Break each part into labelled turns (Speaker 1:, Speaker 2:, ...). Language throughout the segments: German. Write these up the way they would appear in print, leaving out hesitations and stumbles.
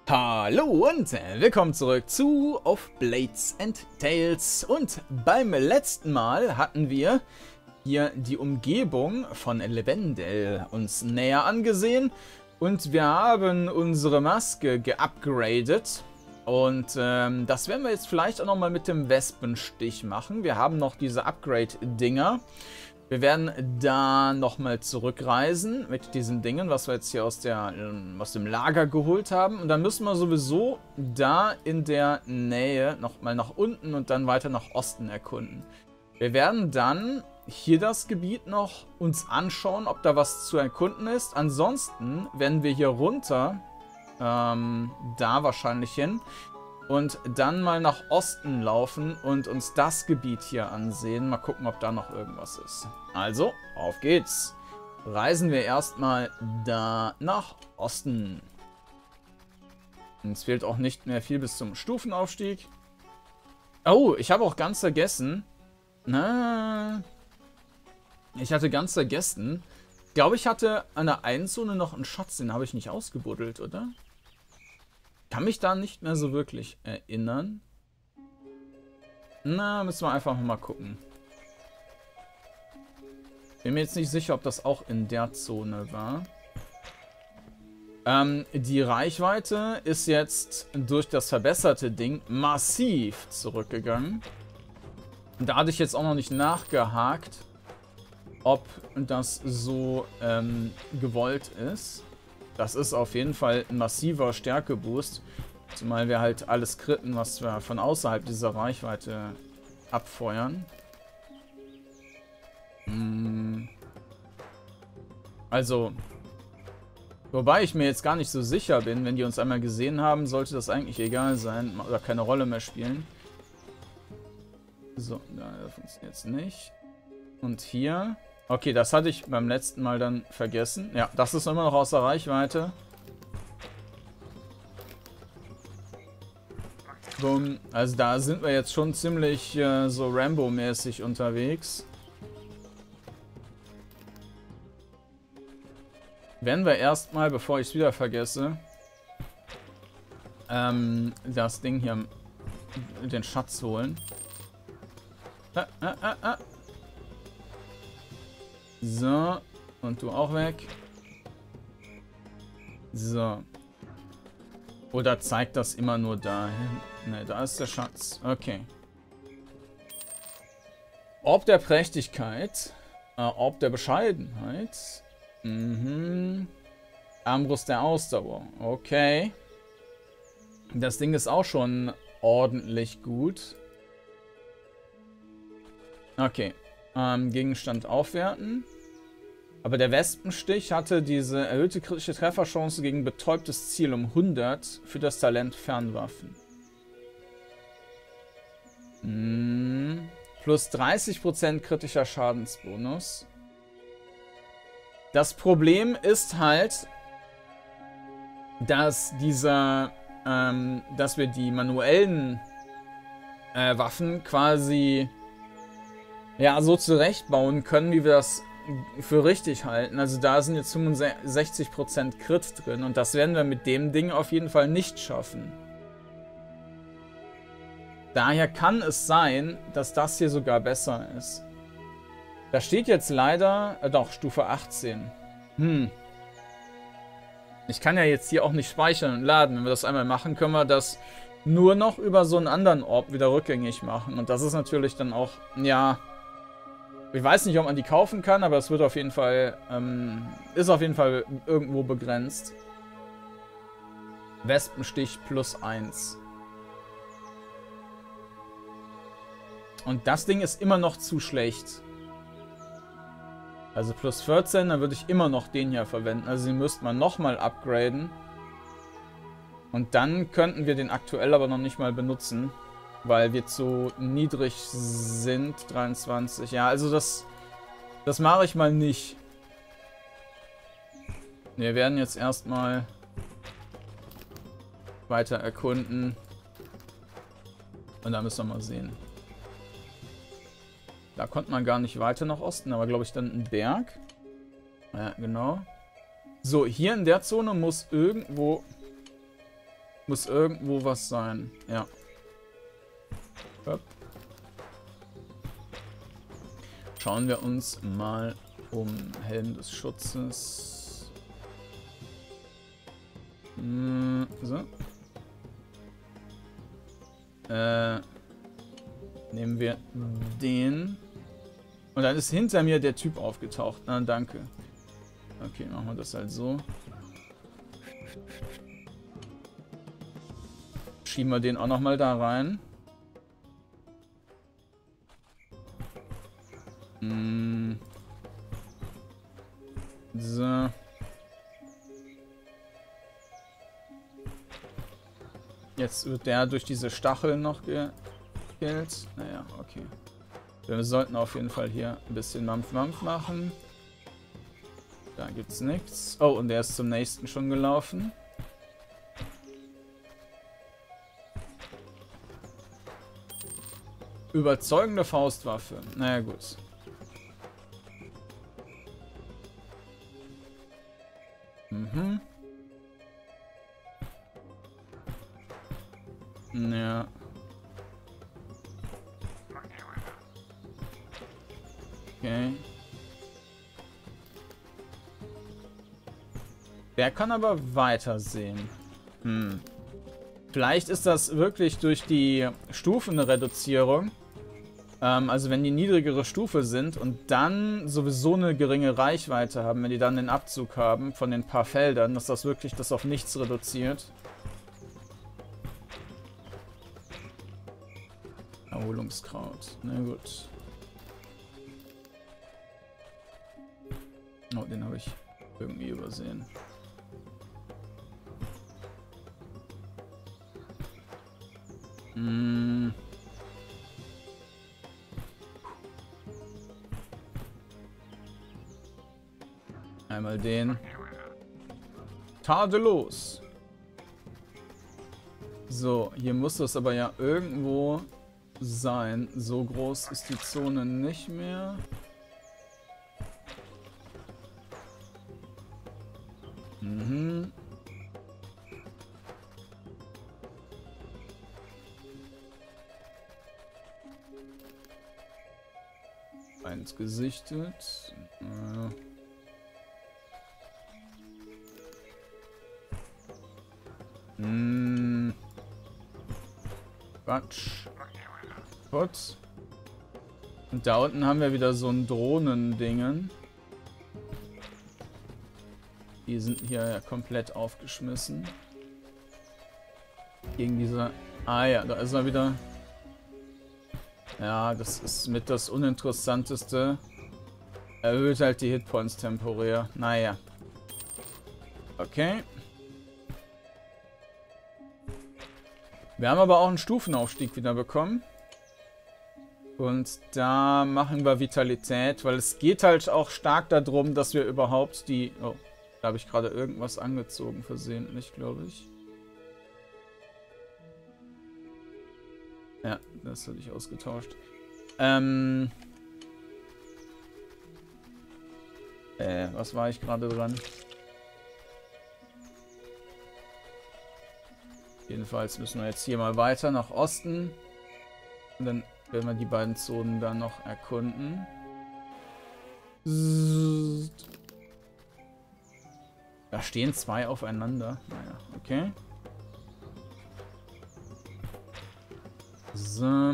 Speaker 1: Hallo und willkommen zurück zu Of Blades and Tales. Und beim letzten Mal hatten wir hier die Umgebung von Lavendel uns näher angesehen. Und wir haben unsere Maske geupgradet. Und das werden wir jetzt vielleicht auch nochmal mit dem Wespenstich machen. Wir haben noch diese Upgrade-Dinger. Wir werden da nochmal zurückreisen mit diesen Dingen, was wir jetzt hier aus dem Lager geholt haben. Und dann müssen wir sowieso da in der Nähe nochmal nach unten und dann weiter nach Osten erkunden. Wir werden dann hier das Gebiet noch uns anschauen, ob da was zu erkunden ist. Ansonsten werden wir hier runter, da wahrscheinlich hin. Und dann mal nach Osten laufen und uns das Gebiet hier ansehen. Mal gucken, ob da noch irgendwas ist. Also, auf geht's. Reisen wir erstmal da nach Osten. Uns fehlt auch nicht mehr viel bis zum Stufenaufstieg. Oh, ich habe auch ganz vergessen. Ich hatte ganz vergessen. Ich glaube, ich hatte an der einen Zone noch einen Schatz. Den habe ich nicht ausgebuddelt, oder? Kann mich da nicht mehr so wirklich erinnern. Na, müssen wir einfach mal gucken. Bin mir jetzt nicht sicher, ob das auch in der Zone war. Die Reichweite ist jetzt durch das verbesserte Ding massiv zurückgegangen. Da hatte ich jetzt auch noch nicht nachgehakt, ob das so gewollt ist. Das ist auf jeden Fall ein massiver Stärkeboost. Zumal wir halt alles kritten, was wir von außerhalb dieser Reichweite abfeuern. Also, wobei ich mir jetzt gar nicht so sicher bin, wenn die uns einmal gesehen haben, sollte das eigentlich egal sein oder keine Rolle mehr spielen. So, da funktioniert es nicht. Und hier... Okay, das hatte ich beim letzten Mal dann vergessen. Ja, das ist immer noch außer Reichweite. Boom. Also da sind wir jetzt schon ziemlich so Rambo-mäßig unterwegs. Werden wir erstmal, bevor ich es wieder vergesse, das Ding hier, den Schatz holen. So, und du auch weg. So. Oder zeigt das immer nur dahin? Ne, da ist der Schatz. Okay. Ob der Prächtigkeit, ob der Bescheidenheit. Armbrust der Ausdauer. Okay. Das Ding ist auch schon ordentlich gut. Okay. Gegenstand aufwerten. Aber der Wespenstich hatte diese erhöhte kritische Trefferchance gegen betäubtes Ziel um 100 für das Talent Fernwaffen. Plus 30% kritischer Schadensbonus. Das Problem ist halt, dass dass wir die manuellen Waffen quasi ja, so zurechtbauen können, wie wir das für richtig halten. Also da sind jetzt 65% Crit drin und das werden wir mit dem Ding auf jeden Fall nicht schaffen. Daher kann es sein, dass das hier sogar besser ist. Da steht jetzt leider, doch, Stufe 18. Ich kann ja jetzt hier auch nicht speichern und laden. Wenn wir das einmal machen, können wir das nur noch über so einen anderen Orb wieder rückgängig machen. Und das ist natürlich dann auch, ja... Ich weiß nicht, ob man die kaufen kann, aber es wird auf jeden Fall, ist auf jeden Fall irgendwo begrenzt. Wespenstich plus 1. Und das Ding ist immer noch zu schlecht. Also plus 14, dann würde ich immer noch den hier verwenden. Also den müsste man nochmal upgraden. Und dann könnten wir den aktuell aber noch nicht mal benutzen. Weil wir zu niedrig sind. 23. Ja, also das mache ich mal nicht. Wir werden jetzt erstmal weiter erkunden. Und da müssen wir mal sehen. Da konnte man gar nicht weiter nach Osten, aber glaube ich dann ein Berg. Ja, genau. So, hier in der Zone muss irgendwo Muss irgendwo was sein. Ja. Hopp. Schauen wir uns mal um. Helm des Schutzes. So. Nehmen wir den. Und dann ist hinter mir der Typ aufgetaucht. Na, danke. Okay, machen wir das halt so. Schieben wir den auch nochmal da rein. So. Jetzt wird der durch diese Stacheln noch gekillt. Naja, okay. Wir sollten auf jeden Fall hier ein bisschen Mampf-Mampf machen. Da gibt's nichts. Oh, und der ist zum nächsten schon gelaufen. Überzeugende Faustwaffe. Naja, gut. Mhm. Ja. Okay. Der kann aber weitersehen. Vielleicht ist das wirklich durch die Stufenreduzierung. Also wenn die niedrigere Stufe sind und dann sowieso eine geringe Reichweite haben, wenn die dann den Abzug haben von den paar Feldern, dass das wirklich das auf nichts reduziert. Erholungskraut. Na gut. Oh, den habe ich irgendwie übersehen. Einmal den. Tadellos. So, hier muss das aber ja irgendwo sein. So groß ist die Zone nicht mehr. Mhm. Eins gesichtet. Quatsch. Gut. Und da unten haben wir wieder so ein Drohnendingen. Die sind hier ja komplett aufgeschmissen. Gegen diese... Ah ja, da ist er wieder. Ja, das ist mit das Uninteressanteste. Erhöht halt die Hitpoints temporär. Naja. Okay. Wir haben aber auch einen Stufenaufstieg wieder bekommen. Und da machen wir Vitalität, weil es geht halt auch stark darum, dass wir überhaupt die... Oh, da habe ich gerade irgendwas angezogen, versehentlich, glaube ich. Ja, das hatte ich ausgetauscht. Was war ich gerade dran? Jedenfalls müssen wir jetzt hier mal weiter nach Osten. Und dann werden wir die beiden Zonen dann noch erkunden. Da stehen zwei aufeinander. Naja, okay. So.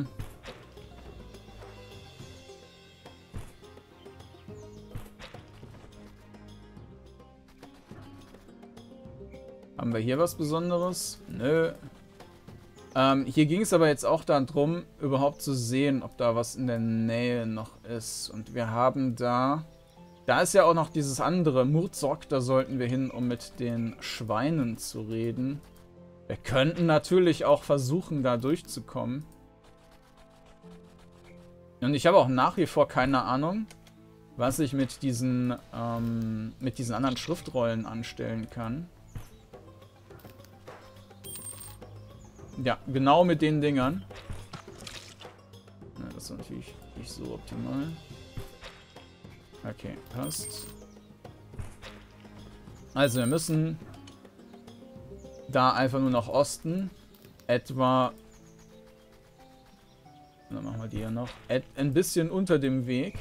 Speaker 1: Haben wir hier was Besonderes? Nö. Hier ging es aber jetzt auch darum, überhaupt zu sehen, ob da was in der Nähe noch ist. Und wir haben da... Da ist ja auch noch dieses andere Murzok, da sollten wir hin, um mit den Schweinen zu reden. Wir könnten natürlich auch versuchen, da durchzukommen. Und ich habe auch nach wie vor keine Ahnung, was ich mit diesen anderen Schriftrollen anstellen kann. Ja, genau mit den Dingern. Ja, das ist natürlich nicht so optimal. Okay, passt. Also wir müssen da einfach nur nach Osten. Etwa... Dann machen wir die hier noch. Ein bisschen unter dem Weg.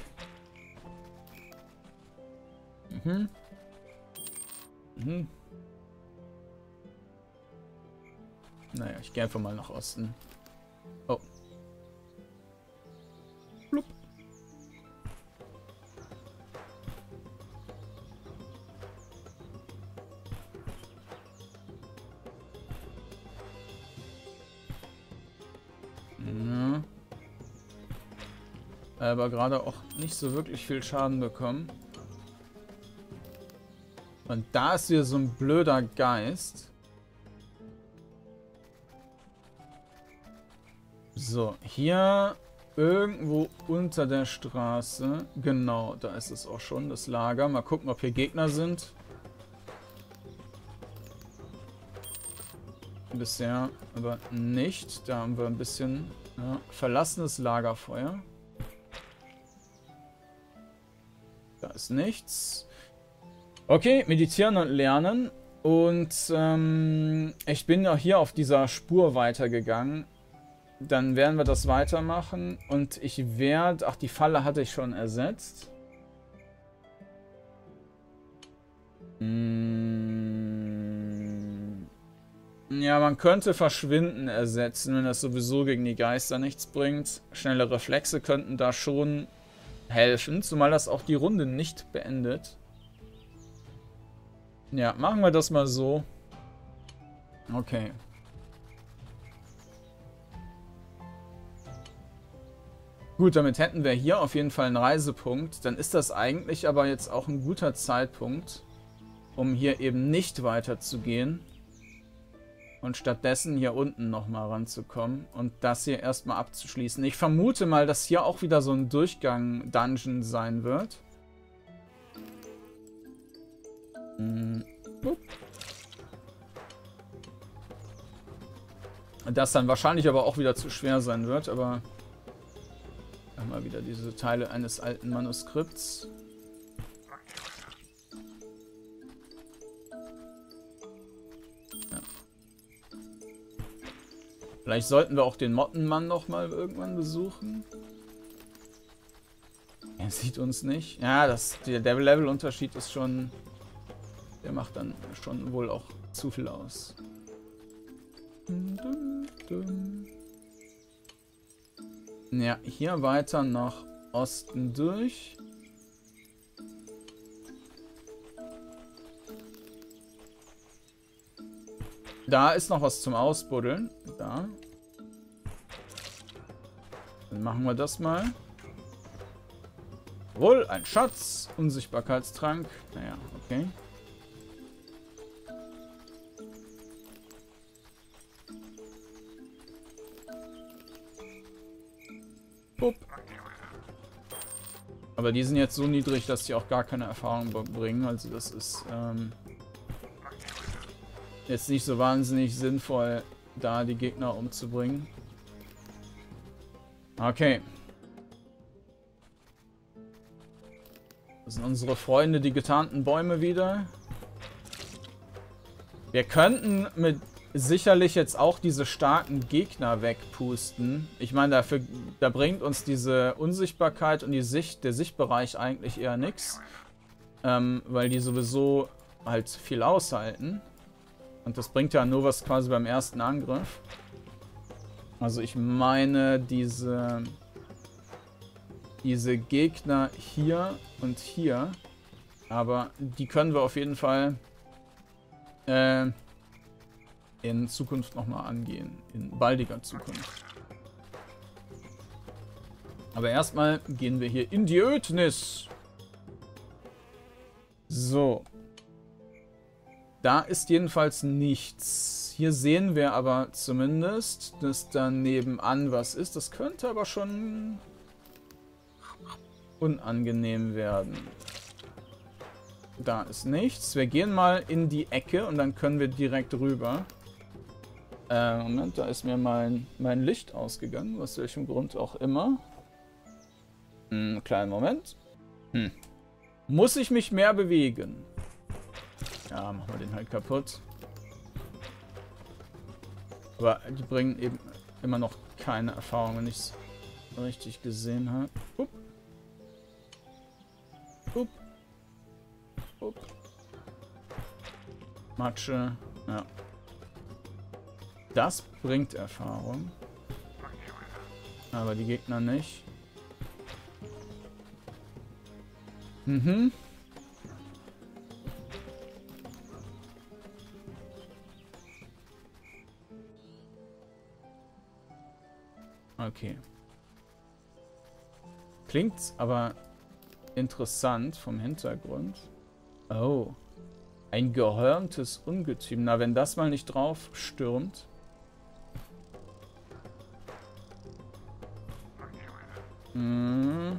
Speaker 1: Mhm. Mhm. Naja, ich gehe einfach mal nach Osten. Oh. Blub. Ja. Aber gerade auch nicht so wirklich viel Schaden bekommen. Und da ist hier so ein blöder Geist. So, hier irgendwo unter der Straße. Genau, da ist es auch schon, das Lager. Mal gucken, ob hier Gegner sind. Bisher aber nicht. Da haben wir ein bisschen verlassenes Lagerfeuer. Da ist nichts. Okay, meditieren und lernen. Und ich bin ja hier auf dieser Spur weitergegangen. Dann werden wir das weitermachen. Und ich werde... Ach, die Falle hatte ich schon ersetzt. Ja, man könnte Verschwinden ersetzen, wenn das sowieso gegen die Geister nichts bringt. Schnelle Reflexe könnten da schon helfen, zumal das auch die Runde nicht beendet. Ja, machen wir das mal so. Okay. Gut, damit hätten wir hier auf jeden Fall einen Reisepunkt. Dann ist das eigentlich aber jetzt auch ein guter Zeitpunkt, um hier eben nicht weiterzugehen. Und stattdessen hier unten nochmal ranzukommen und das hier erstmal abzuschließen. Ich vermute mal, dass hier auch wieder so ein Durchgang-Dungeon sein wird. Das dann wahrscheinlich aber auch wieder zu schwer sein wird, aber... Haben wir wieder diese Teile eines alten Manuskripts. Ja. Vielleicht sollten wir auch den Mottenmann noch mal irgendwann besuchen. Er sieht uns nicht. Ja, der Levelunterschied ist schon... Der macht dann schon wohl auch zu viel aus. Ja, hier weiter nach Osten durch. Da ist noch was zum Ausbuddeln. Da. Dann machen wir das mal. Wohl, ein Schatz. Unsichtbarkeitstrank. Naja, okay. Bup. Aber die sind jetzt so niedrig, dass die auch gar keine Erfahrung bringen. Also das ist jetzt nicht so wahnsinnig sinnvoll, da die Gegner umzubringen. Okay. Das sind unsere Freunde, die getarnten Bäume wieder. Wir könnten mit sicherlich jetzt auch diese starken Gegner wegpusten. Ich meine, da bringt uns diese Unsichtbarkeit und der Sichtbereich eigentlich eher nichts. Weil die sowieso halt viel aushalten. Und das bringt ja nur was quasi beim ersten Angriff. Also ich meine, diese Gegner hier und hier. Aber die können wir auf jeden Fall in Zukunft nochmal angehen. In baldiger Zukunft. Aber erstmal gehen wir hier in die Ödnis. So. Da ist jedenfalls nichts. Hier sehen wir aber zumindest, dass da nebenan was ist. Das könnte aber schon unangenehm werden. Da ist nichts. Wir gehen mal in die Ecke und dann können wir direkt rüber. Moment, da ist mir mein Licht ausgegangen, aus welchem Grund auch immer. Kleinen Moment. Muss ich mich mehr bewegen? Ja, machen wir den halt kaputt. Aber die bringen eben immer noch keine Erfahrung, wenn ich es richtig gesehen habe. Upp. Upp. Upp. Matsche. Ja. Das bringt Erfahrung. Aber die Gegner nicht. Mhm. Okay. Klingt aber interessant vom Hintergrund. Oh. Ein gehörntes Ungetüm. Na, wenn das mal nicht drauf stürmt. Hm.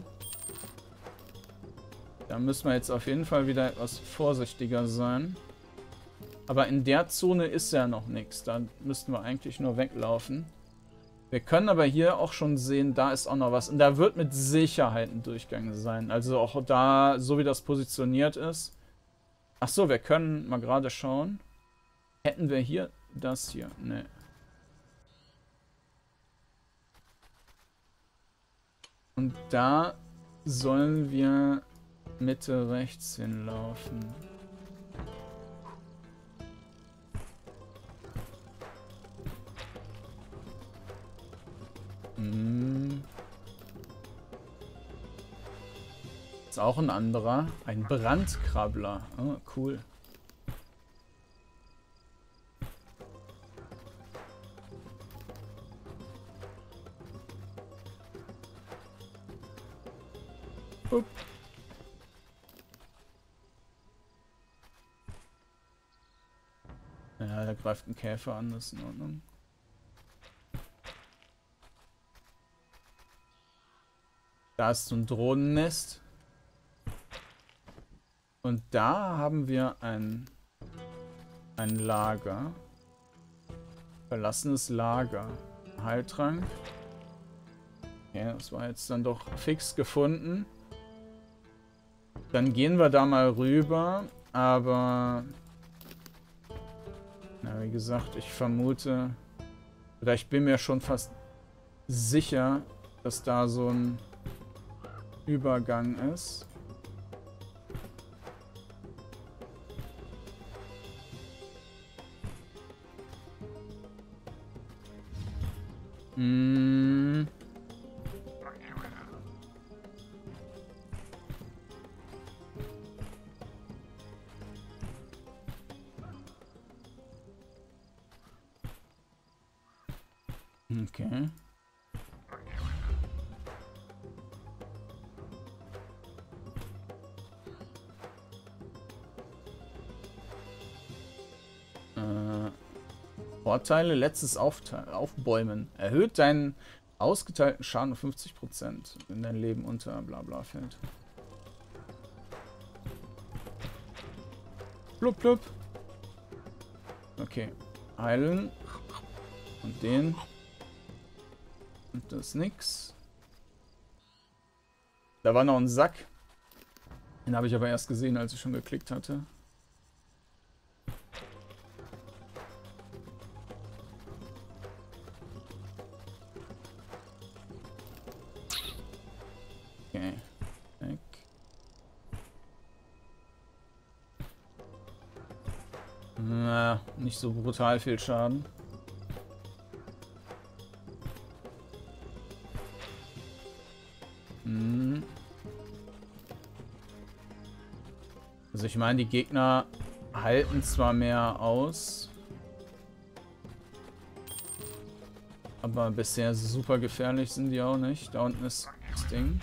Speaker 1: Da müssen wir jetzt auf jeden Fall wieder etwas vorsichtiger sein. Aber in der Zone ist ja noch nichts. Da müssten wir eigentlich nur weglaufen. Wir können aber hier auch schon sehen, da ist auch noch was. Und da wird mit Sicherheit ein Durchgang sein. Also auch da, so wie das positioniert ist. Achso, wir können mal gerade schauen. Hätten wir hier das hier? Ne. Und da sollen wir Mitte rechts hinlaufen. Ist auch ein anderer. Ein Brandkrabbler. Oh, cool. Upp. Ja, da greift ein Käfer an, das ist in Ordnung. Da ist so ein Drohnennest. Und da haben wir ein Lager. Verlassenes Lager. Heiltrank. Okay, das war jetzt dann doch fix gefunden. Dann gehen wir da mal rüber. Aber... Na, wie gesagt, ich vermute... Oder ich bin mir schon fast sicher, dass da so ein Übergang ist. Hm. Okay. Vorteile, letztes Aufbäumen. Erhöht deinen ausgeteilten Schaden um 50%, wenn dein Leben unter Blabla fällt. Blub, blub. Okay. Heilen. Und den. Und das ist nix. Da war noch ein Sack. Den habe ich aber erst gesehen, als ich schon geklickt hatte. Okay. Weg. Na, nicht so brutal viel Schaden. Also ich meine, die Gegner halten zwar mehr aus, aber bisher super gefährlich sind die auch nicht. Da unten ist das Ding.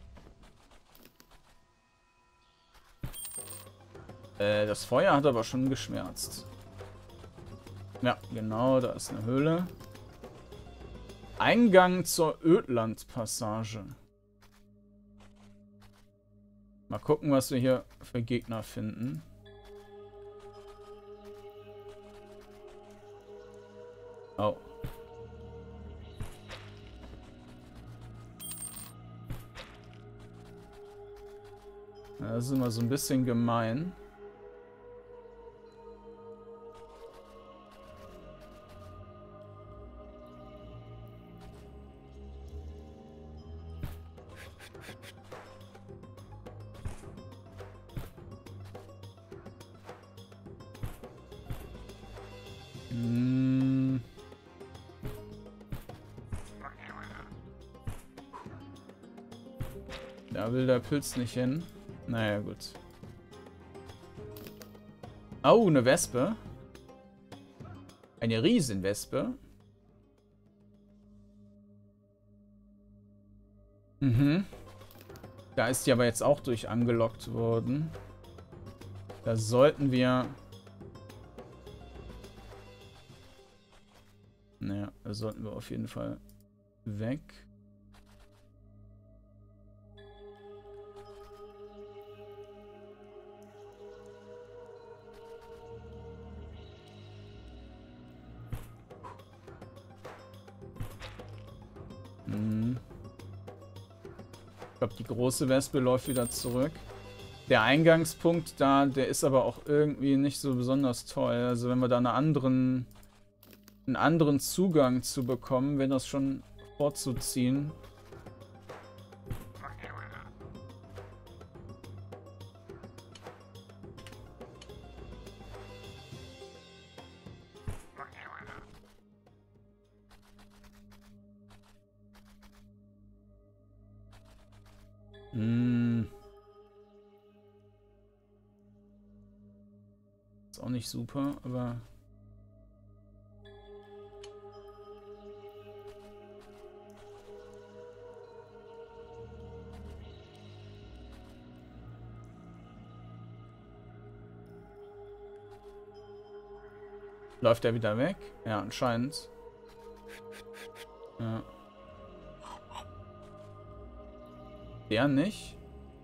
Speaker 1: Das Feuer hat aber schon geschmerzt. Ja, genau, da ist eine Höhle. Eingang zur Ödland-Passage. Mal gucken, was wir hier für Gegner finden. Oh. Das ist immer so ein bisschen gemein. Da will der Pilz nicht hin. Naja, gut. Oh, eine Wespe. Eine Riesenwespe. Mhm. Da ist die aber jetzt auch durch angelockt worden. Da sollten wir... Naja, da sollten wir auf jeden Fall weg. Ich glaube, die große Wespe läuft wieder zurück. Der Eingangspunkt da, der ist aber auch irgendwie nicht so besonders toll. Also wenn wir da einen anderen Zugang zu bekommen, wäre das schon vorzuziehen. Ist auch nicht super, aber... Läuft er wieder weg? Ja, anscheinend. Ja. Der nicht.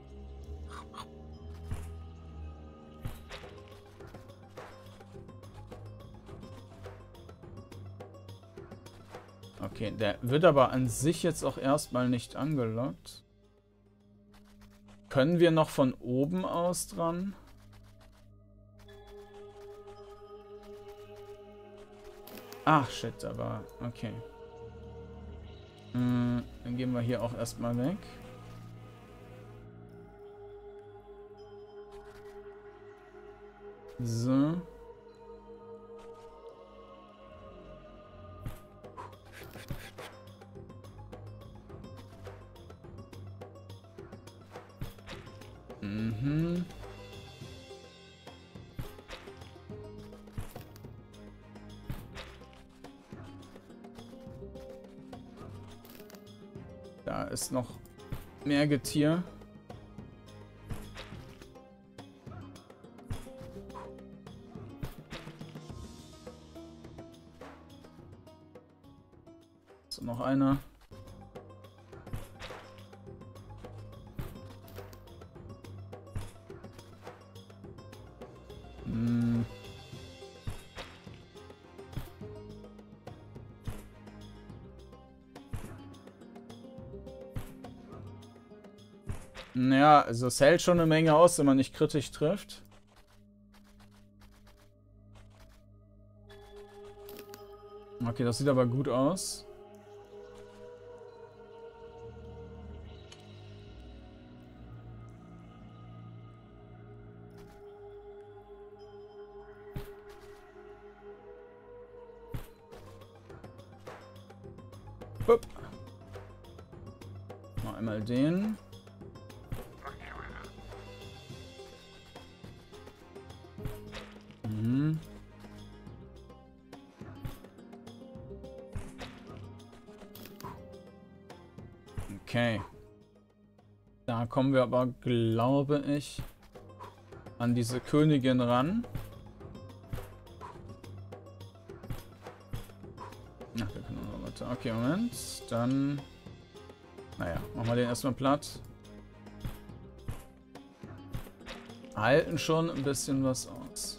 Speaker 1: Okay, der wird aber an sich jetzt auch erstmal nicht angelockt. Können wir noch von oben aus dran? Ach, shit, aber okay. Dann gehen wir hier auch erstmal weg. So. Mhm. Da ist noch mehr Getier. So, noch einer. Ja, also es hält schon eine Menge aus, wenn man nicht kritisch trifft. Okay, das sieht aber gut aus. Hup. Mal einmal den. Okay. Da kommen wir aber, glaube ich, an diese Königin ran. Ach, wir können noch weiter. Okay, Moment. Dann... Naja, machen wir den erstmal platt. Halten schon ein bisschen was aus.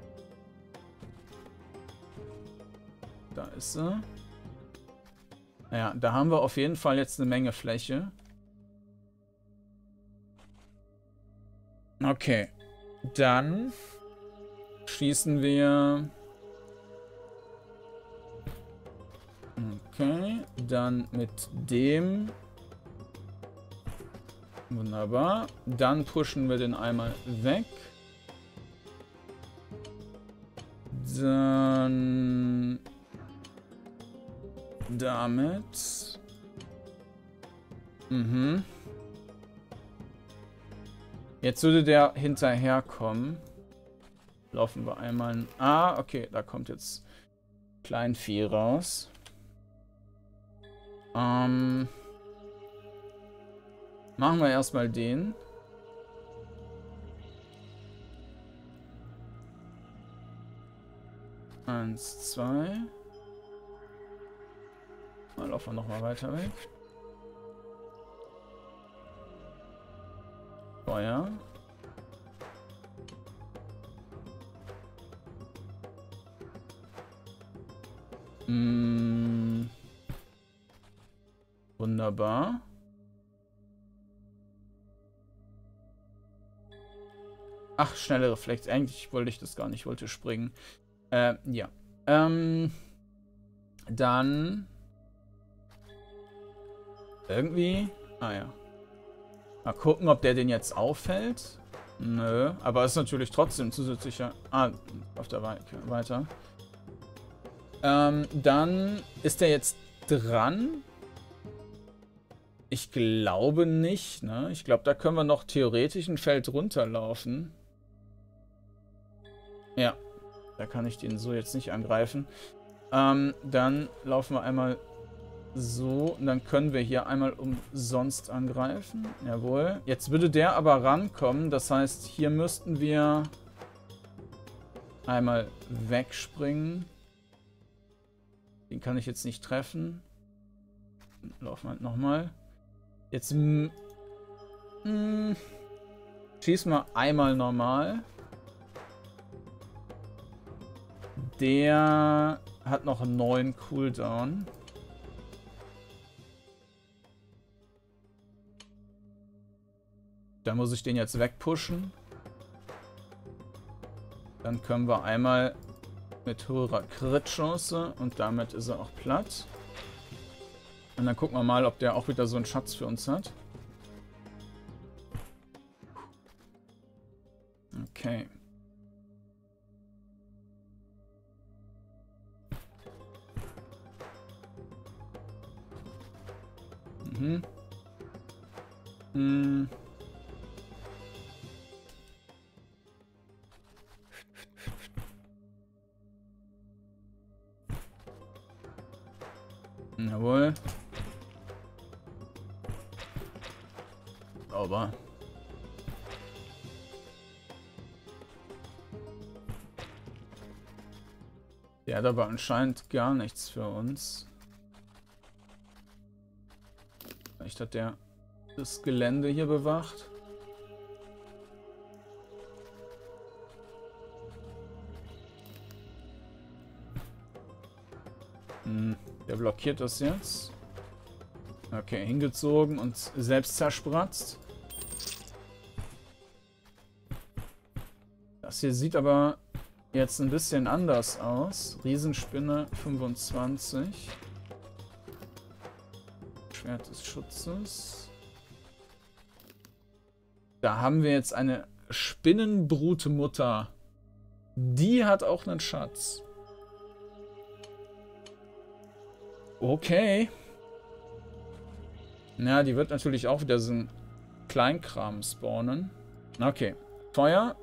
Speaker 1: Da ist sie. Naja, da haben wir auf jeden Fall jetzt eine Menge Fläche. Okay. Dann schießen wir... Okay, dann mit dem... Wunderbar. Dann pushen wir den einmal weg. Dann... Damit... Jetzt würde der hinterherkommen. Laufen wir einmal... Ah, okay, da kommt jetzt Kleinvieh raus. Machen wir erstmal den. Eins, zwei. Mal laufen wir nochmal weiter weg. Feuer. Wunderbar. Ach, schnelle Reflex. Eigentlich wollte ich das gar nicht. Ich wollte springen. Ja. Dann... Irgendwie... Ah ja. Mal gucken, ob der den jetzt auffällt. Nö. Aber ist natürlich trotzdem zusätzlicher... Ah, auf der weiter. Dann ist der jetzt dran. Ich glaube nicht, ne? Ich glaube, da können wir noch theoretisch ein Feld runterlaufen. Ja. Da kann ich den so jetzt nicht angreifen. Dann laufen wir einmal so. Und dann können wir hier einmal umsonst angreifen. Jawohl. Jetzt würde der aber rankommen. Das heißt, hier müssten wir einmal wegspringen. Den kann ich jetzt nicht treffen. Laufen wir halt nochmal. Jetzt schießen wir einmal normal. Der hat noch einen neuen Cooldown. Da muss ich den jetzt wegpushen. Dann können wir einmal mit höherer Crit-Chance und damit ist er auch platt. Und dann gucken wir mal, ob der auch wieder so einen Schatz für uns hat. Okay. Jawohl. Sauber. Der hat aber anscheinend gar nichts für uns. Vielleicht hat der das Gelände hier bewacht. Der blockiert das jetzt. Okay, hingezogen und selbst zerspratzt. Das hier sieht aber jetzt ein bisschen anders aus. Riesenspinne 25. Schwert des Schutzes. Da haben wir jetzt eine Spinnenbrutmutter. Die hat auch einen Schatz. Okay. Na, die wird natürlich auch wieder so ein Kleinkram spawnen. Okay. Feuer.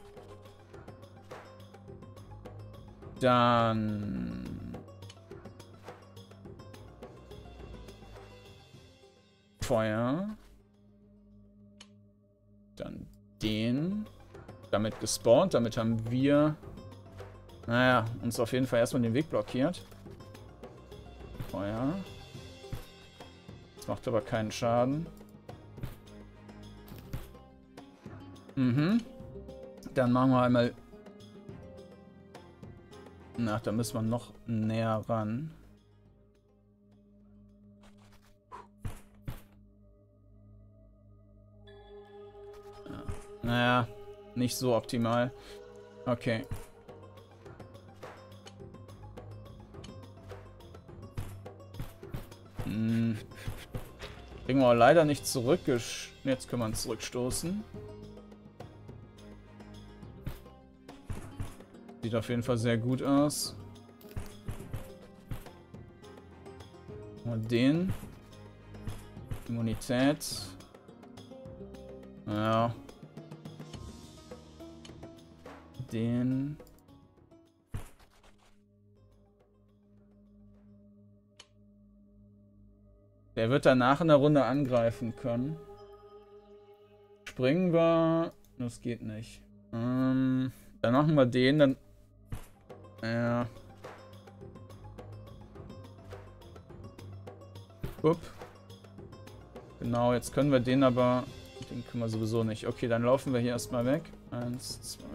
Speaker 1: Dann... Feuer. Dann den. Damit gespawnt. Damit haben wir... Naja, uns auf jeden Fall erstmal den Weg blockiert. Feuer. Das macht aber keinen Schaden. Dann machen wir einmal... Ach, da müssen wir noch näher ran. Ja. Naja, nicht so optimal. Okay. Kriegen wir leider nicht zurück. Jetzt können wir ihn zurückstoßen. Sieht auf jeden Fall sehr gut aus. Und den. Immunität. Ja. den. Der wird danach in der Runde angreifen können. Springen wir. Das geht nicht. Dann machen wir den, dann. Ja. Upp. Genau, jetzt können wir den aber. Den können wir sowieso nicht. Okay, dann laufen wir hier erstmal weg. 1, 2,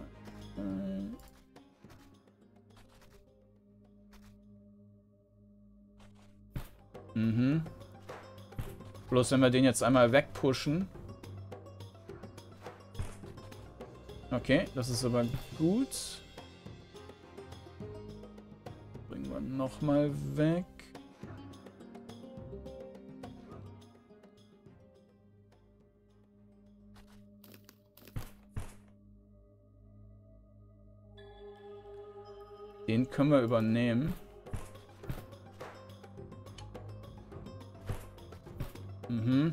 Speaker 1: 3. Mhm. Bloß wenn wir den jetzt einmal wegpushen. Okay, das ist aber gut. Bringen wir nochmal weg. Den können wir übernehmen. Mhm.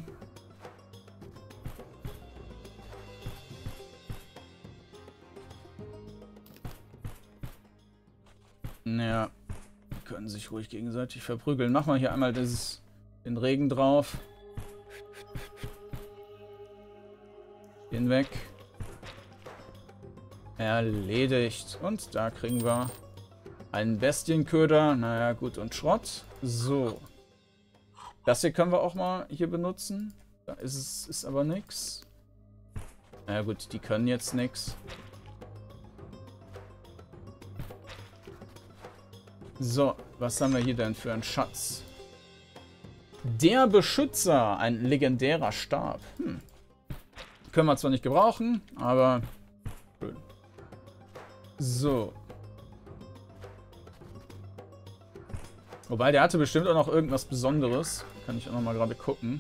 Speaker 1: Naja, die können sich ruhig gegenseitig verprügeln. Machen wir hier einmal den Regen drauf. Den weg. Erledigt. Und da kriegen wir einen Bestienköder. Naja, gut, und Schrott. So. Das hier können wir auch mal hier benutzen. Da ist aber nichts. Na gut, die können jetzt nichts. So, was haben wir hier denn für einen Schatz? Der Beschützer, ein legendärer Stab. Können wir zwar nicht gebrauchen, aber schön. So. Wobei, der hatte bestimmt auch noch irgendwas Besonderes. Kann ich auch noch mal gerade gucken.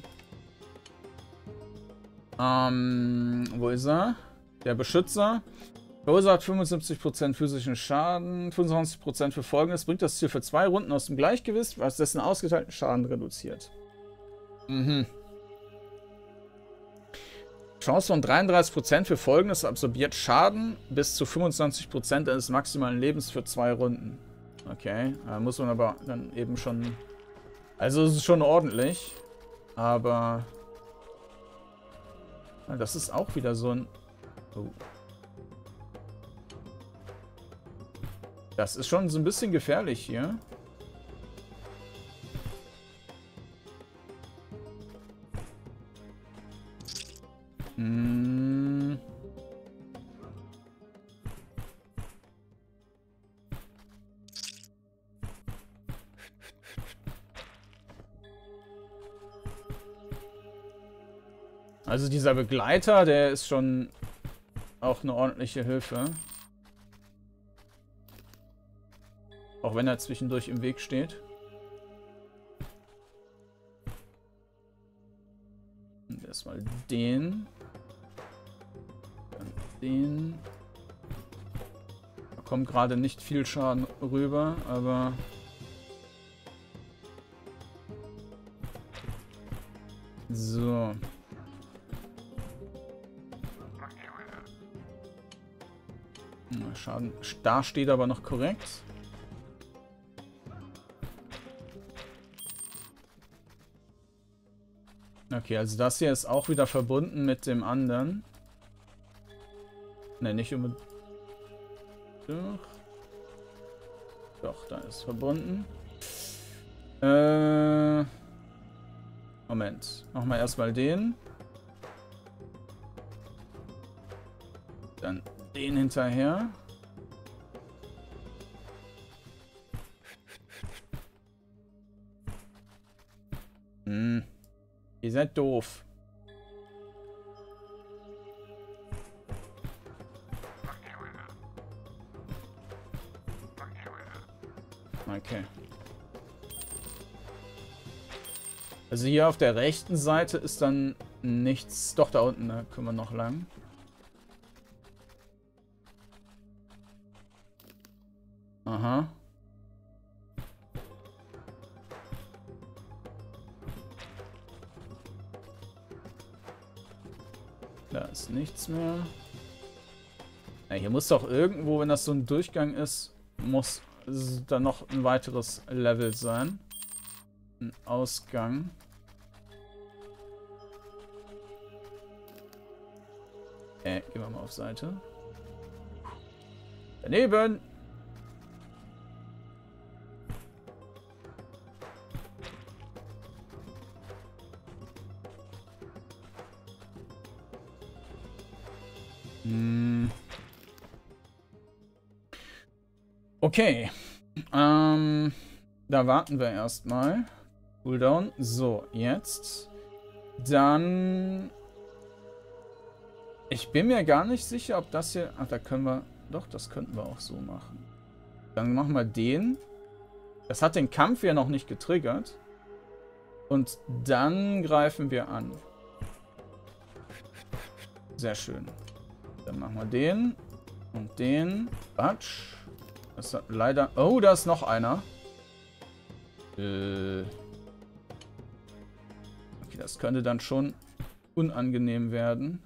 Speaker 1: Wo ist er? Der Beschützer. Verursacht 75% physischen Schaden, 25% für Folgendes. Bringt das Ziel für 2 Runden aus dem Gleichgewicht, was dessen ausgeteilten Schaden reduziert. Chance von 33% für Folgendes. Absorbiert Schaden bis zu 25% des maximalen Lebens für 2 Runden. Okay, da muss man aber dann eben schon... Also es ist schon ordentlich, aber... Das ist auch wieder so ein... Oh. Das ist schon so ein bisschen gefährlich hier. Also dieser Begleiter, der ist schon auch eine ordentliche Hilfe. Auch wenn er zwischendurch im Weg steht. Und erstmal den. Dann den. Da kommt gerade nicht viel Schaden rüber, aber... So. Schaden. Da steht aber noch korrekt. Okay, also das hier ist auch wieder verbunden mit dem anderen. Ne, nicht unbedingt. Doch, da ist verbunden. Moment. Machen wir erstmal den. Dann den hinterher. Ihr seid doof. Okay. Also hier auf der rechten Seite ist dann nichts. Doch, da unten, da können wir noch lang. Aha. Da ist nichts mehr. Na, Ja, hier muss doch irgendwo, wenn das so ein Durchgang ist, muss da noch ein weiteres Level sein. Ein Ausgang. Gehen wir mal auf Seite. Daneben! Okay. Da warten wir erstmal. Cooldown. So, jetzt. Dann... Ich bin mir gar nicht sicher, ob das hier... Ach, da können wir... Doch, das könnten wir auch so machen. Dann machen wir den. Das hat den Kampf ja noch nicht getriggert. Und dann greifen wir an. Sehr schön. Dann machen wir den. Und den. Batsch. Das hat leider... Oh, da ist noch einer. Okay, das könnte dann schon unangenehm werden.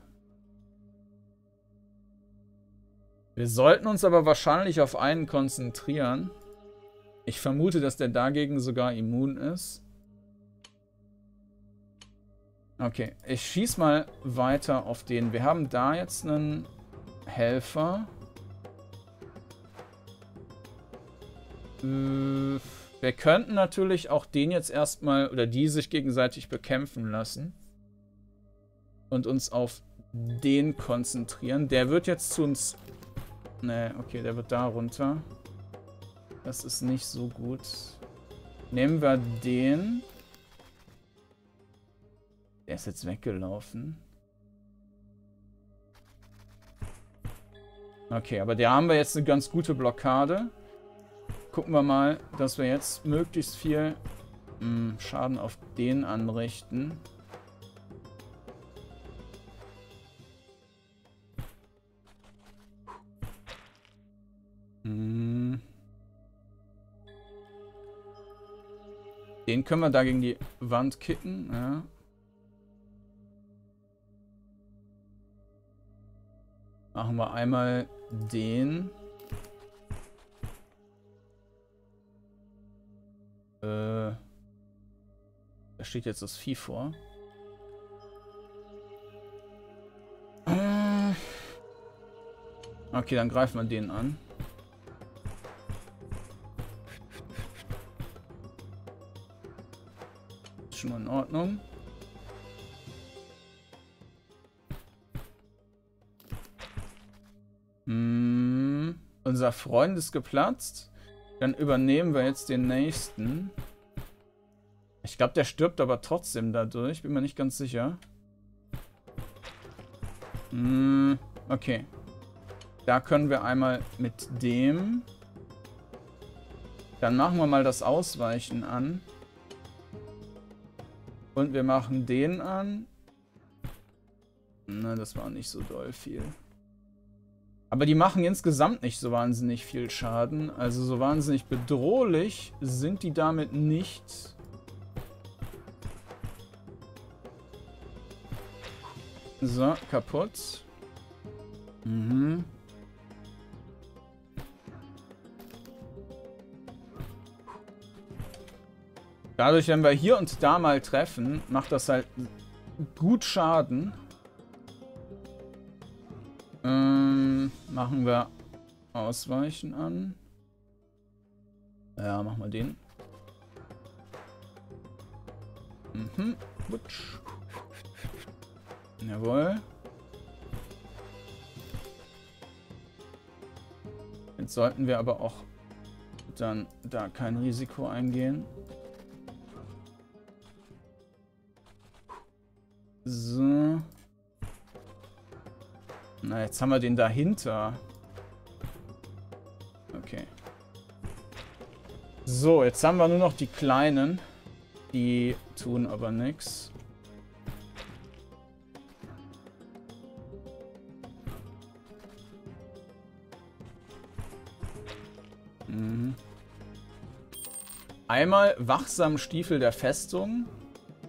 Speaker 1: Wir sollten uns aber wahrscheinlich auf einen konzentrieren. Ich vermute, dass der dagegen sogar immun ist. Okay, ich schieße mal weiter auf den. Wir haben da jetzt einen Helfer. Wir könnten natürlich auch den jetzt erstmal, oder die sich gegenseitig bekämpfen lassen. Und uns auf den konzentrieren. Der wird jetzt zu uns... Ne, okay, der wird da runter. Das ist nicht so gut. Nehmen wir den. Der ist jetzt weggelaufen. Okay, aber da haben wir jetzt eine ganz gute Blockade. Gucken wir mal, dass wir jetzt möglichst viel Schaden auf den anrichten. Den können wir da gegen die Wand kicken. Ja. Machen wir einmal den. Da steht jetzt das Vieh vor. Okay, dann greifen wir den an. Ist schon mal in Ordnung. Unser Freund ist geplatzt. Dann übernehmen wir jetzt den nächsten. Ich glaube, der stirbt aber trotzdem dadurch. Bin mir nicht ganz sicher. Okay. Da können wir einmal mit dem. Dann machen wir mal das Ausweichen an. Und wir machen den an. Na, das war nicht so doll viel. Aber die machen insgesamt nicht so wahnsinnig viel Schaden. Also so wahnsinnig bedrohlich sind die damit nicht. So, kaputt. Dadurch, wenn wir hier und da mal treffen, macht das halt gut Schaden. Machen wir Ausweichen an. Ja, machen wir den. Butsch. Jawohl. Jetzt sollten wir aber auch dann da kein Risiko eingehen. So. Na, jetzt haben wir den dahinter. Okay. So, jetzt haben wir nur noch die Kleinen. Die tun aber nichts. Einmal wachsam Stiefel der Festung.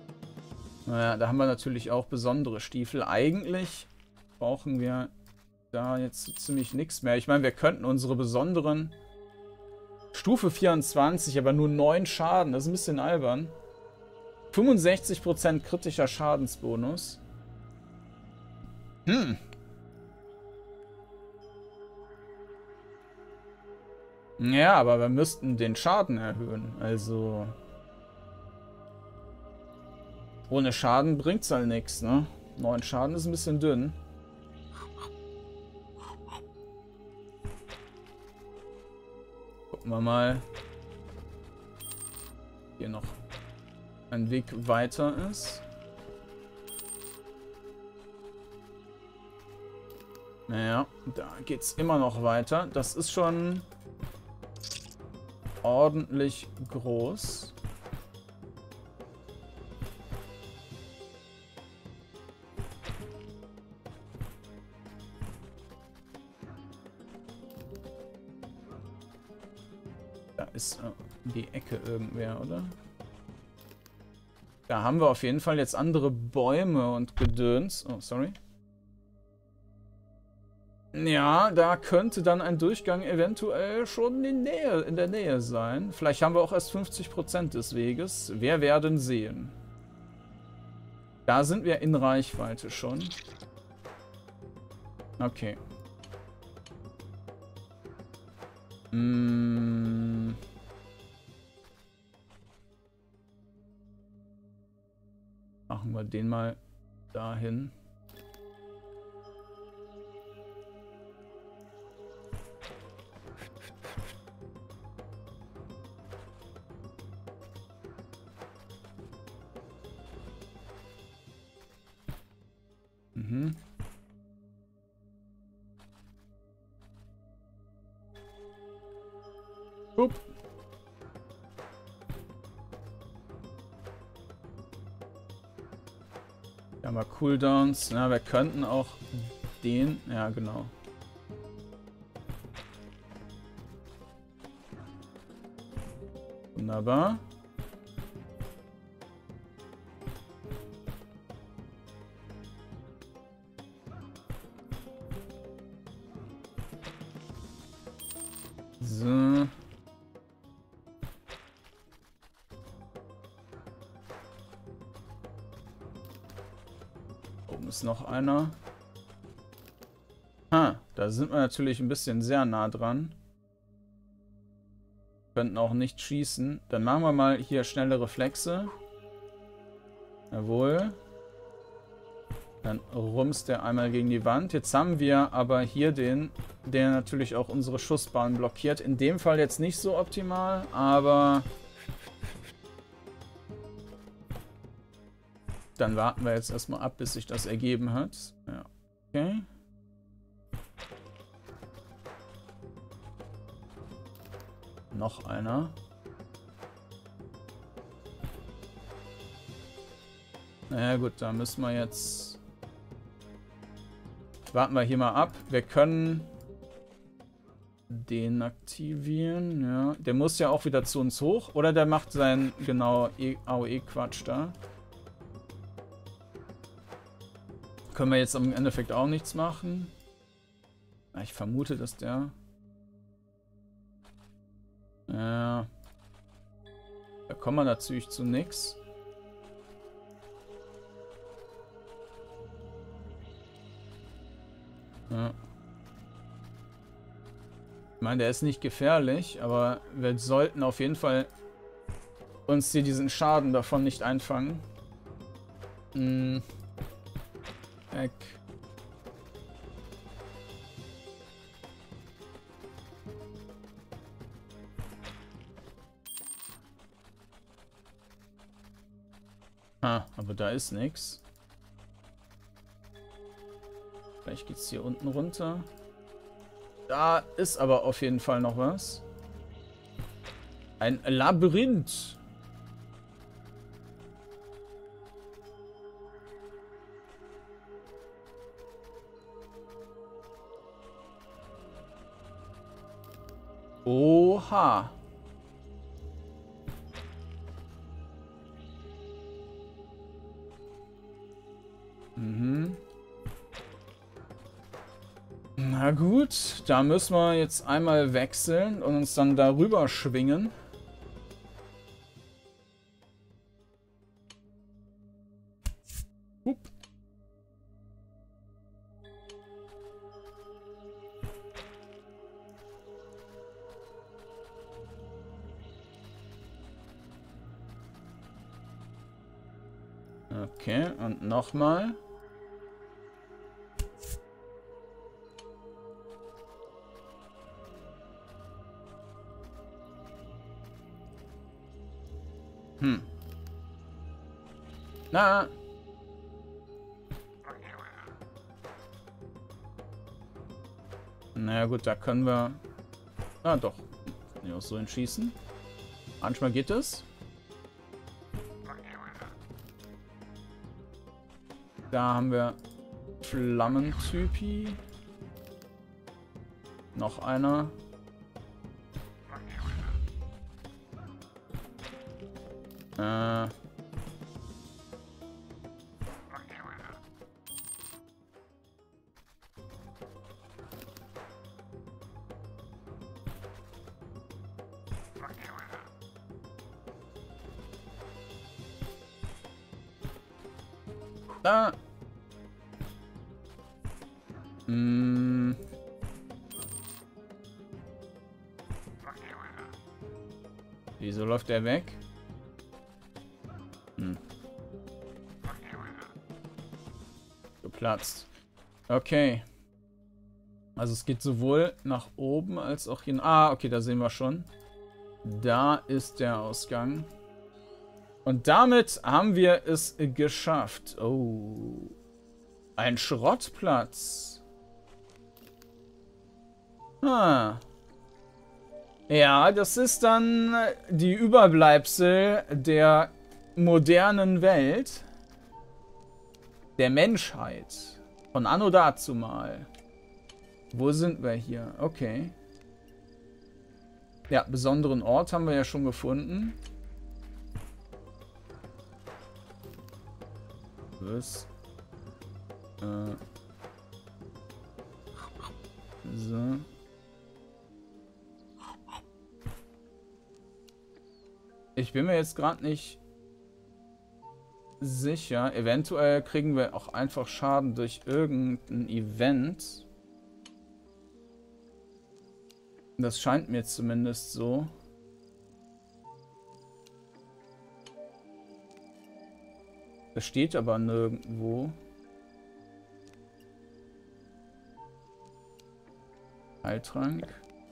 Speaker 1: Naja, da haben wir natürlich auch besondere Stiefel. Eigentlich brauchen wir da jetzt so ziemlich nichts mehr. Ich meine, wir könnten unsere besonderen Stufe 24, aber nur 9 Schaden. Das ist ein bisschen albern. 65% kritischer Schadensbonus. Ja, aber wir müssten den Schaden erhöhen. Also... Ohne Schaden bringt's halt nichts, ne? 9 Schaden ist ein bisschen dünn. Gucken wir mal. Hier noch ein Weg weiter ist. Naja, da geht's immer noch weiter. Das ist schon ordentlich groß. Da ist die Ecke irgendwer, oder? Da haben wir auf jeden Fall jetzt andere Bäume und Gedöns. Oh, sorry. Ja, da könnte dann ein Durchgang eventuell schon in der Nähe sein. Vielleicht haben wir auch erst 50% des Weges. Wir werden sehen. Da sind wir in Reichweite schon. Okay. Machen wir den mal dahin. Upp. Ja, mal Cooldowns. Na, wir könnten auch den... Ja, genau. Wunderbar. So. Oben ist noch einer. Da sind wir natürlich ein bisschen sehr nah dran. Könnten auch nicht schießen. Dann machen wir mal hier schnelle Reflexe. Jawohl. Dann rumst der einmal gegen die Wand. Jetzt haben wir aber hier den, der natürlich auch unsere Schussbahn blockiert. In dem Fall jetzt nicht so optimal, aber... Dann warten wir jetzt erstmal ab, bis sich das ergeben hat. Ja, okay. Noch einer. Naja gut, da müssen wir jetzt... Warten wir hier mal ab. Wir können den aktivieren. Ja, der muss ja auch wieder zu uns hoch. Oder der macht seinen, genau, AOE-Quatsch da. Können wir jetzt im Endeffekt auch nichts machen. Ich vermute, dass der... Ja. Da kommen wir natürlich zu nix. Ja. Ich meine, der ist nicht gefährlich, aber wir sollten auf jeden Fall uns hier diesen Schaden davon nicht einfangen. Weg. Aber da ist nichts. Vielleicht geht es hier unten runter. Da ist aber auf jeden Fall noch was. Ein Labyrinth. Oha. Na gut, da müssen wir jetzt einmal wechseln und uns dann darüber schwingen. Hup. Okay, und nochmal. Na. Naja gut, da können wir... Ah doch. Ja, so entschießen. Manchmal geht es. Da haben wir Flammentypi. Noch einer. Da. Wieso läuft der weg? Geplatzt. Okay. Also es geht sowohl nach oben als auch hin. Ah, okay, da sehen wir schon. Da ist der Ausgang. Und damit haben wir es geschafft. Oh. Ein Schrottplatz. Ah. Ja, das ist dann die Überbleibsel der modernen Welt. Der Menschheit. Von anno dazumal. Wo sind wir hier? Okay. Ja, besonderen Ort haben wir ja schon gefunden. Was? So. Ich bin mir jetzt gerade nicht sicher. Eventuell kriegen wir auch einfach Schaden durch irgendein Event. Das scheint mir zumindest so. Das steht aber nirgendwo. Heiltrank.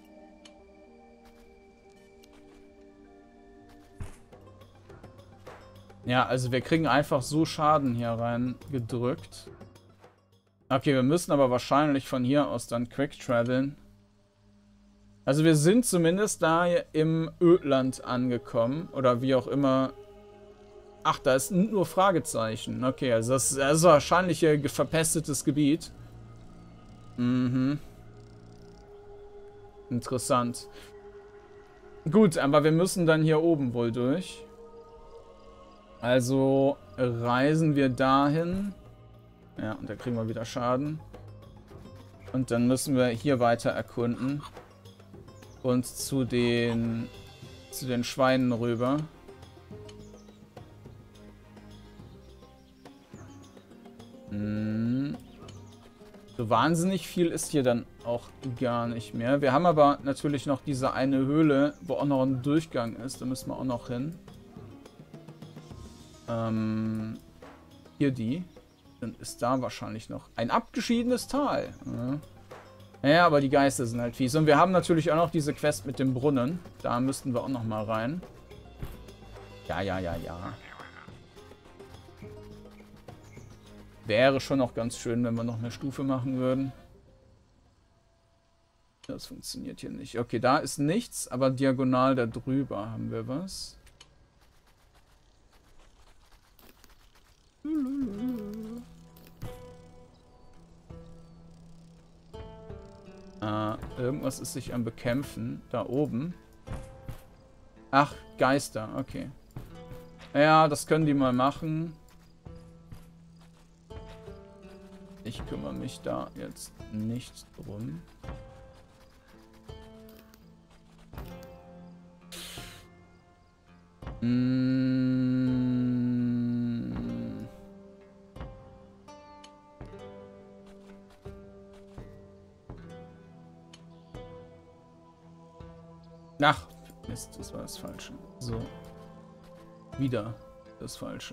Speaker 1: Ja, also wir kriegen einfach so Schaden hier rein gedrückt. Okay, wir müssen aber wahrscheinlich von hier aus dann quick traveln. Also wir sind zumindest da im Ödland angekommen. Oder wie auch immer. Ach, da ist nur Fragezeichen. Okay, also das ist wahrscheinlich ein verpestetes Gebiet. Mhm. Interessant. Gut, aber wir müssen dann hier oben wohl durch. Also reisen wir dahin. Ja, und da kriegen wir wieder Schaden. Und dann müssen wir hier weiter erkunden. Und zu den Schweinen rüber. So wahnsinnig viel ist hier dann auch gar nicht mehr. Wir haben aber natürlich noch diese eine Höhle, wo auch noch ein Durchgang ist. Da müssen wir auch noch hin. Hier die. Dann ist da wahrscheinlich noch ein abgeschiedenes Tal. Ja, aber die Geister sind halt fies. Und wir haben natürlich auch noch diese Quest mit dem Brunnen. Da müssten wir auch noch mal rein. Ja. Wäre schon noch ganz schön, wenn wir noch eine Stufe machen würden. Das funktioniert hier nicht. Okay, da ist nichts, aber diagonal da drüber haben wir was. Irgendwas ist sich am Bekämpfen. Da oben. Ach, Geister. Okay. Ja, das können die mal machen. ich kümmere mich da jetzt nicht drum. Ach, Mist, das war das Falsche. So. Wieder das Falsche.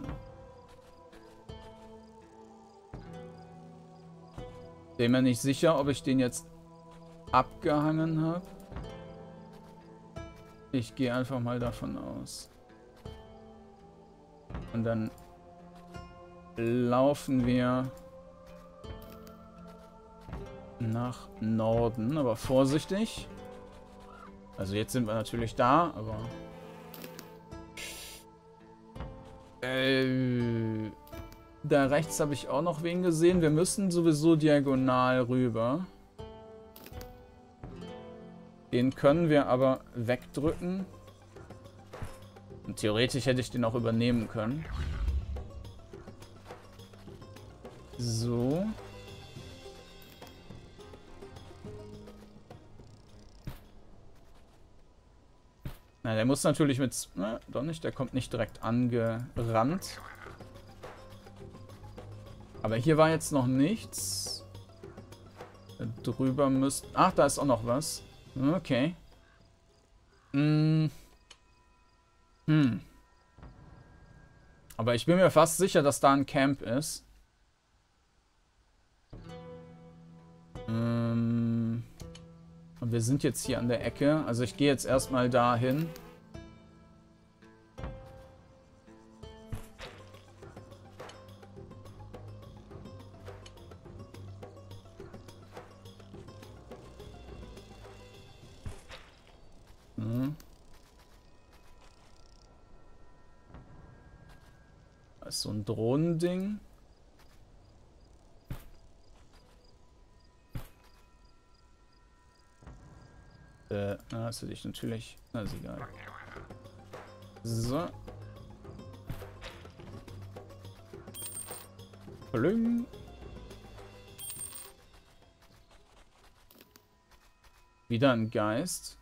Speaker 1: Bin mir nicht sicher, ob ich den jetzt abgehangen habe. Ich gehe einfach mal davon aus. Und dann laufen wir nach Norden, aber vorsichtig. Also jetzt sind wir natürlich da, aber... Da rechts habe ich auch noch wen gesehen. Wir müssen sowieso diagonal rüber. Den können wir aber wegdrücken. Und theoretisch hätte ich den auch übernehmen können. So. Na, der muss natürlich mit... Na, doch nicht, der kommt nicht direkt angerannt. Aber hier war jetzt noch nichts. Da drüber müsst... Ach, da ist auch noch was. Okay. Aber ich bin mir fast sicher, dass da ein Camp ist. Und wir sind jetzt hier an der Ecke. Also ich gehe jetzt erstmal dahin. Da ist so ein Drohnending. Das will ich natürlich... Na, ist egal. So. Blüm. Wieder ein Geist.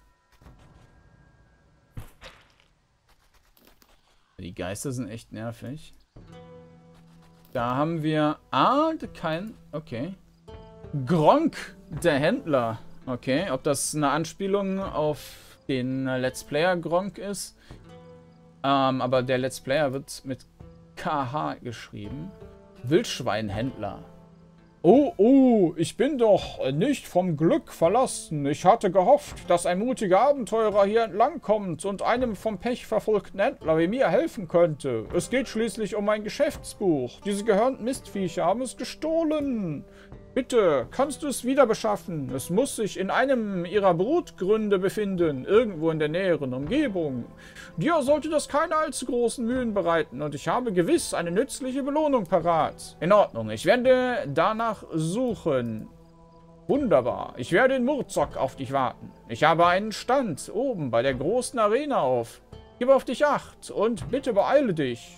Speaker 1: Die Geister sind echt nervig. Da haben wir... Ah, kein... Okay. Gronk, der Händler. Okay, ob das eine Anspielung auf den Let's Player Gronk ist. Aber der Let's Player wird mit KH geschrieben. Wildschweinhändler. Oh, ich bin doch nicht vom Glück verlassen. Ich hatte gehofft, dass ein mutiger Abenteurer hier entlangkommt und einem vom Pech verfolgten Händler wie mir helfen könnte. Es geht schließlich um mein Geschäftsbuch. Diese gehörnten Mistviecher haben es gestohlen. Bitte, kannst du es wieder beschaffen? Es muss sich in einem ihrer Brutgründe befinden, irgendwo in der näheren Umgebung. Dir sollte das keine allzu großen Mühen bereiten und ich habe gewiss eine nützliche Belohnung parat. In Ordnung, ich werde danach suchen. Wunderbar, ich werde in Murzok auf dich warten. Ich habe einen Stand oben bei der großen Arena auf. Gib auf dich Acht und bitte beeile dich.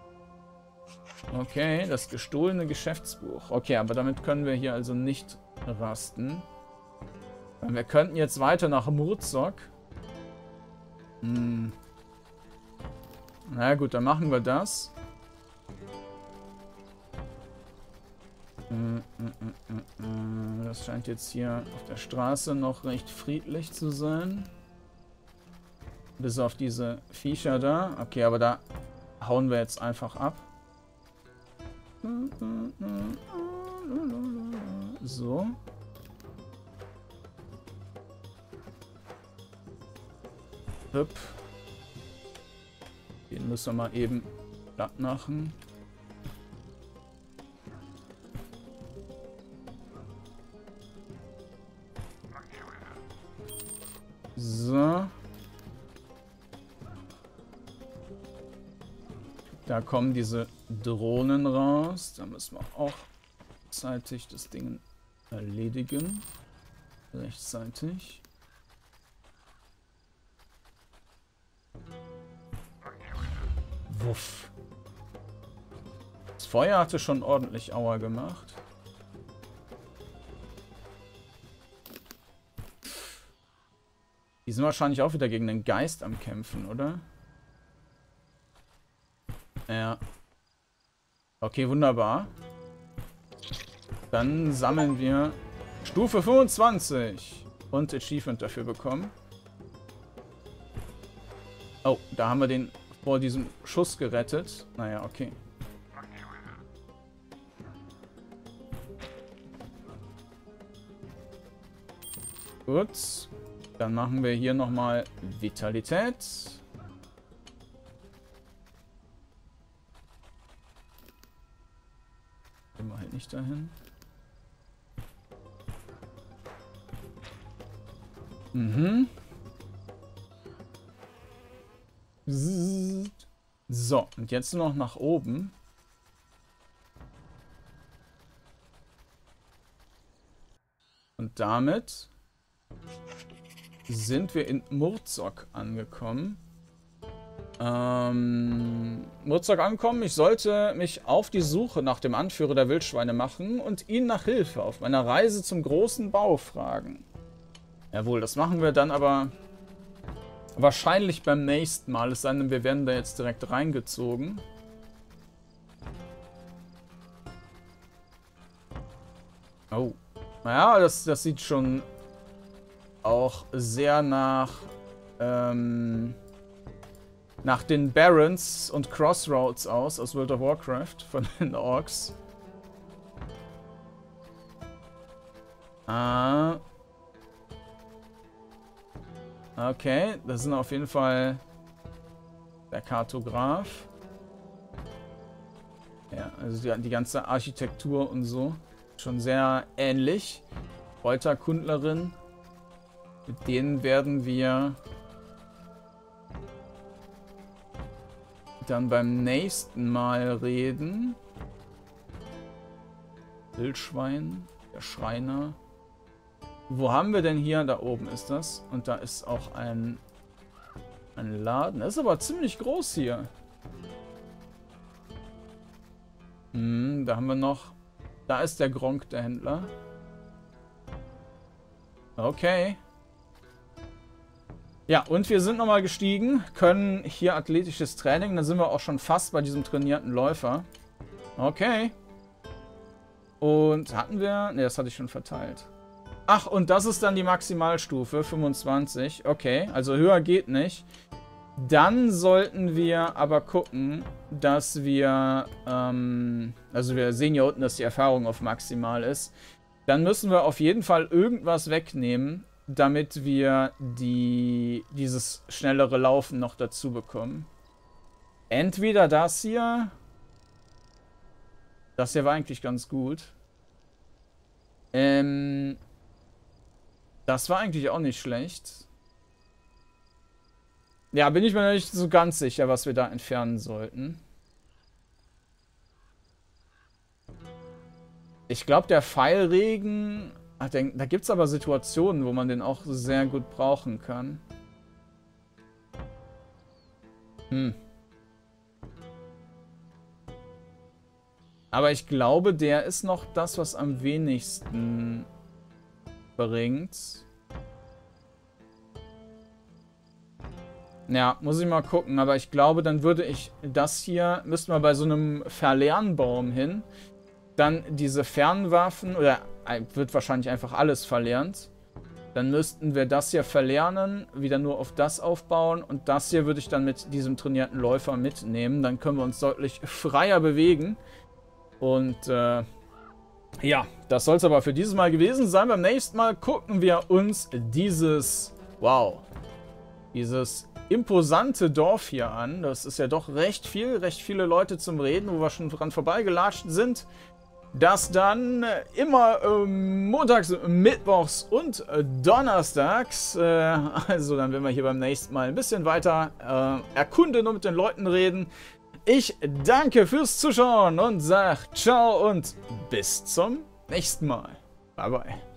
Speaker 1: Okay, das gestohlene Geschäftsbuch. Okay, aber damit können wir hier also nicht rasten. Wir könnten jetzt weiter nach Murzok. Na gut, dann machen wir das. Das scheint jetzt hier auf der Straße noch recht friedlich zu sein. Bis auf diese Viecher da. Okay, aber da hauen wir jetzt einfach ab. So. Hüpp. Den müssen wir mal eben platt machen. So. Da kommen diese Drohnen raus. Da müssen wir auch zeitig das Ding erledigen. Rechtzeitig. Wuff. Das Feuer hatte schon ordentlich Aua gemacht. Die sind wahrscheinlich auch wieder gegen den Geist am Kämpfen, oder? Ja. Okay, wunderbar. Dann sammeln wir Stufe 25 und Achievement dafür bekommen. Oh, da haben wir den vor diesem Schuss gerettet. Naja, okay. Gut. Dann machen wir hier nochmal Vitalität. Gehen wir halt nicht dahin. Mhm. So, und jetzt noch nach oben. Und damit sind wir in Murzok angekommen. Murzok angekommen. Ich sollte mich auf die Suche nach dem Anführer der Wildschweine machen und ihn nach Hilfe auf meiner Reise zum großen Bau fragen. Jawohl, das machen wir dann aber wahrscheinlich beim nächsten Mal. Es sei denn, wir werden da jetzt direkt reingezogen. Oh. Naja, das sieht schon auch sehr nach den Barrens und Crossroads aus World of Warcraft von den Orks. Ah. Okay, das sind auf jeden Fall der Kartograf. Ja, also die ganze Architektur und so. Schon sehr ähnlich. Kräuterkundlerin. Mit denen werden wir dann beim nächsten Mal reden. Wildschwein, der Schreiner. Wo haben wir denn hier? Da oben ist das. Und da ist auch ein Laden. Das ist aber ziemlich groß hier. Da haben wir noch... Da ist der Gronk, der Händler. Okay. Ja, und wir sind nochmal gestiegen. Können hier athletisches Training. Dann sind wir auch schon fast bei diesem trainierten Läufer. Okay. Und hatten wir... Ne, das hatte ich schon verteilt. Ach, und das ist dann die Maximalstufe, 25. Okay, also höher geht nicht. Dann sollten wir aber gucken, dass wir, also wir sehen hier unten, dass die Erfahrung auf maximal ist. Dann müssen wir auf jeden Fall irgendwas wegnehmen, damit wir dieses schnellere Laufen noch dazu bekommen. Entweder das hier. Das hier war eigentlich ganz gut. Das war eigentlich auch nicht schlecht. Ja, bin ich mir noch nicht so ganz sicher, was wir da entfernen sollten. Ich glaube, der Pfeilregen... Ach, da gibt es aber Situationen, wo man den auch sehr gut brauchen kann. Aber ich glaube, der ist noch das, was am wenigsten bringt. Ja, muss ich mal gucken. Aber ich glaube, dann würde ich das hier... Müssten wir bei so einem Verlernbaum hin. Dann diese Fernwaffen... Oder wird wahrscheinlich einfach alles verlernt. Dann müssten wir das hier verlernen. Wieder nur auf das aufbauen. Und das hier würde ich dann mit diesem trainierten Läufer mitnehmen. Dann können wir uns deutlich freier bewegen. Und ja, das soll es aber für dieses Mal gewesen sein. Beim nächsten Mal gucken wir uns dieses... Wow. Dieses imposante Dorf hier an. Das ist ja doch recht viele Leute zum Reden, wo wir schon dran vorbeigelatscht sind. Das dann immer montags, mittwochs und donnerstags. Also dann werden wir hier beim nächsten Mal ein bisschen weiter erkunden und mit den Leuten reden. Ich danke fürs Zuschauen und sage ciao und bis zum nächsten Mal. Bye bye.